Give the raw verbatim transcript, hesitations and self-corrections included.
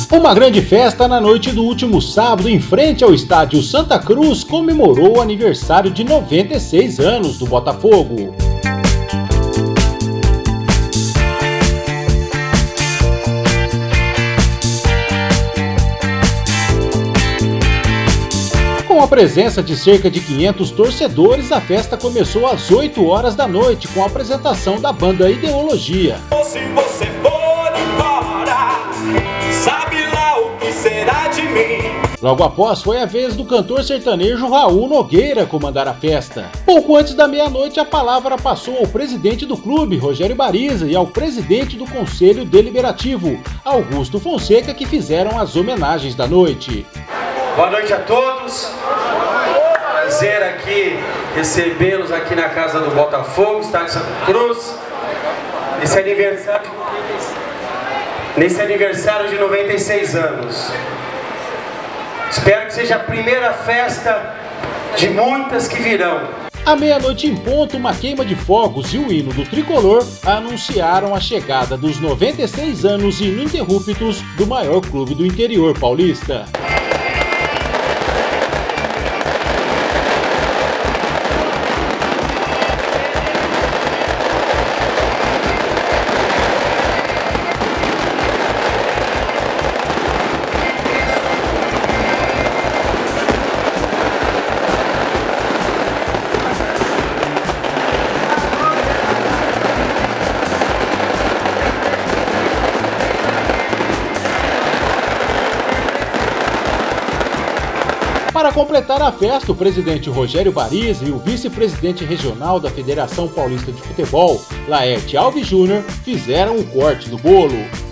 Uma grande festa na noite do último sábado em frente ao estádio Santa Cruz comemorou o aniversário de noventa e seis anos do Botafogo. Com a presença de cerca de quinhentos torcedores, a festa começou às oito horas da noite com a apresentação da banda Ideologia. Se você for embora, sabe lá o que será de mim. Logo após, foi a vez do cantor sertanejo Raul Nogueira comandar a festa. Pouco antes da meia-noite, a palavra passou ao presidente do clube, Rogério Bariza, e ao presidente do Conselho Deliberativo, Augusto Fonseca, que fizeram as homenagens da noite. Boa noite a todos. Prazer aqui recebê-los aqui na casa do Botafogo, estádio Santa Cruz. Nesse aniversário, nesse aniversário de noventa e seis anos. Espero que seja a primeira festa de muitas que virão. À meia-noite em ponto, uma queima de fogos e o hino do tricolor anunciaram a chegada dos noventa e seis anos ininterruptos do maior clube do interior paulista. Para completar a festa, o presidente Rogério Bariza e o vice-presidente regional da Federação Paulista de Futebol, Laerte Alves Júnior, fizeram o corte do bolo.